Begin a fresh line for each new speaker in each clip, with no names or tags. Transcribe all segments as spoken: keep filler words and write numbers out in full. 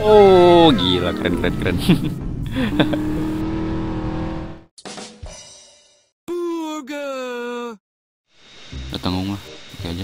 Oh gila, keren keren keren. Datang lah, oke aja.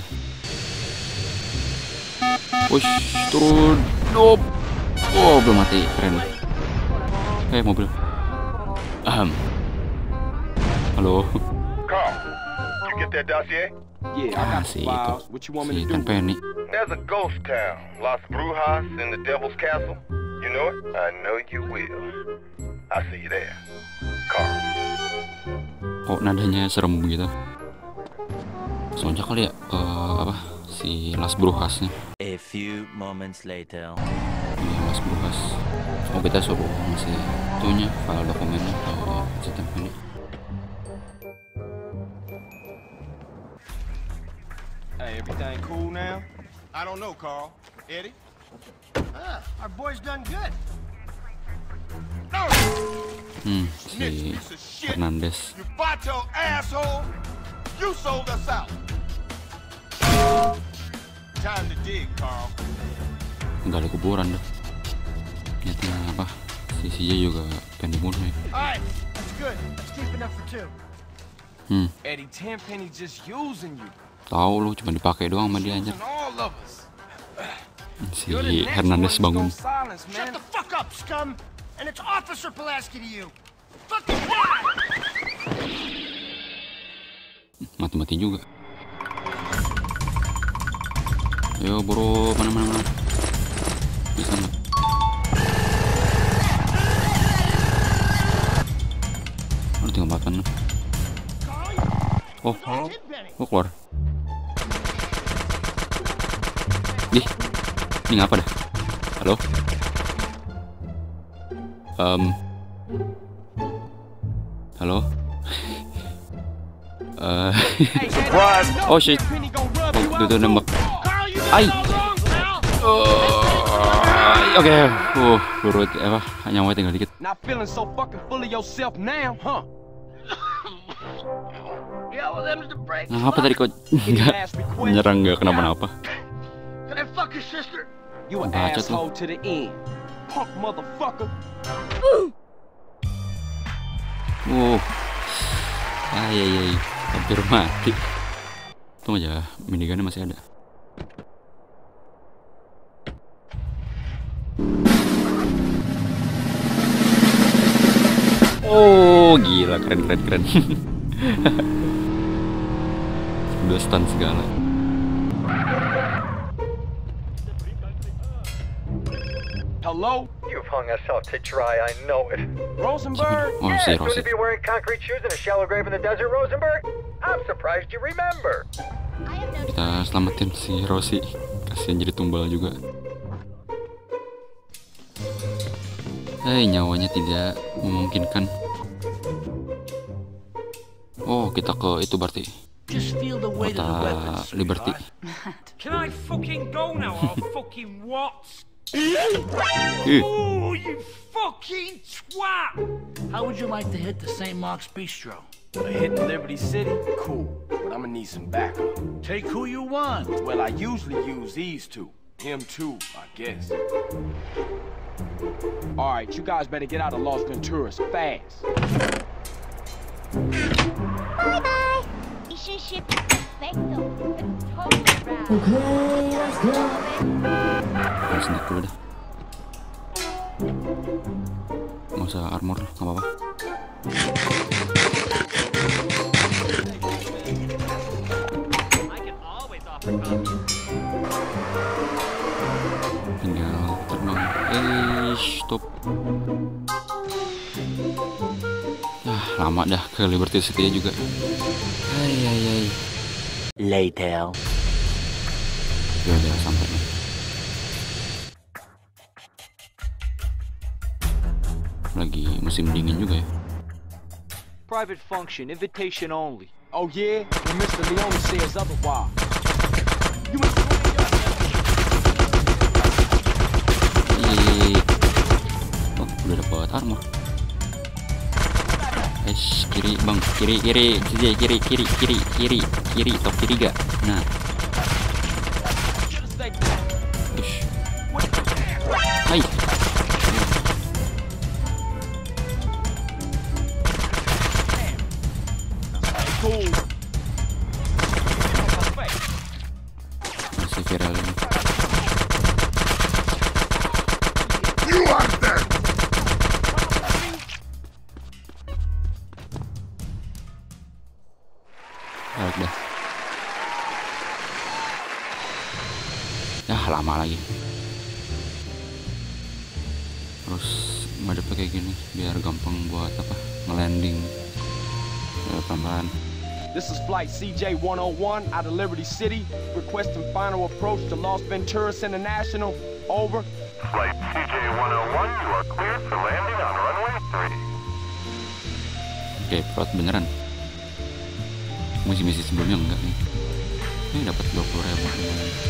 Push, turun, dop. Oh belum mati, keren. Eh mobil. Ahem. Halo.
Carl, you get that dossier?
Yeah, I got the files. What you want me to do?
Penny.
There's a ghost town, Las Brujas in the Devil's Castle. You know it? I know you will. I'll see you there. Carl.
Oh nadanya serem gitu. Soalnya kali ya uh, apa si Las Brujasnya.
A few moments later.
Iya Las Brujas. Oh kita suruh masih itunya file dokumennya atau sistem ini.
Hey, everything cool now? I don't know, Carl. Eddie?
Ah, our boy's done good.
Hmm, si Hernandez.
You vato asshole! You sold us out! Time to dig, Carl.
Nggak ada kuburan dah. Ternyata apa? Si Sia juga pengen dibunuh ya.
Alright, that's good. That's deep enough for two.
Hmm.
Eddie, Tenpenny just using you.
Tahu lu cuma dipakai doang sama dia aja.
Using all of us.
Si Hernandez bangun.
Silence,
Shut
man.
the fuck up, scum! And it's Officer Pulaski to you. Fucking die!
Mati-mati juga. Ayo buru mana-mana mana. Bisa nggak? Oh, tinggal makan. Oh, oh keluar. Nih, ini ngapa dah? Halo? Um, halo? Uh, oh shit. Oh, itu nembak. Ai. Uh, Oke, okay. uh, turut apa? Nyawa tinggal dikit.
Not feeling so fucking full of yourself now, huh?
Nah, apa tadi kok nggak menyerang nggak kenapa-napa?
Can I fuck your sister?
You an
Bacot
asshole to the end, punk motherfucker.
Uh, ay ay ay, hampir mati. Tunggu aja, minigunnya masih ada. Oh gila, keren keren keren. Udah stun segala.
Hello?
You've hung us out to dry, I know it.
Rosenberg?
Oh
Yeah,
si
soon
Rossi.
to be wearing concrete shoes in a shallow grave in the desert, Rosenberg? I'm surprised you remember.
Kita selamatin si Rossi. Kasian jadi tumbal juga. Hei, nyawanya tidak memungkinkan. Oh, kita ke itu berarti.
Just feel the weight of the
Kota
weapons.
Liberty.
Can I fucking go now or fucking what?
Ih,
Oh, you fucking twat!
How would you like to hit the Saint Mark's Bistro?
Hitting Liberty City? Cool, but I'm gonna need some backup.
Take who you want.
Well, I usually use these two. Him too, I guess. Alright, you guys better get out of Los Venturas fast.
Bye-bye. Relationship perfecto. Totally right.
Okay, let's go.
harus snack dulu dah. Nggak usah armor, nggak apa-apa. Tinggal terbang. Eh, stop. Ah, lama dah ke Liberty City juga. Hai, hai, hai.
Later.
Ya udah sampai nih. Lagi musim dingin juga ya.
Private function, invitation only.
Oh yeah? Well, Mister Leone says otherwise. You must
Yeay. Oh, udah dapat armor. Guys, kiri bang, kiri kiri, kiri kiri kiri kiri kiri kiri top kiri gak? Nah. Ush. Hai. viral ini.
You are dead!
Balik dah. Ya lama lagi. Terus ngadepnya kayak gini biar gampang buat apa ngelanding. Ya, pelan-pelan.
This is Flight C J one oh one out of Liberty City, requesting final approach to Los Venturas International. Over.
Flight C J one oh one, you are cleared for landing on runway three.
Oke, plot beneran. Misi-misi sebelumnya enggak nih. Ini dapat dua puluh ribu.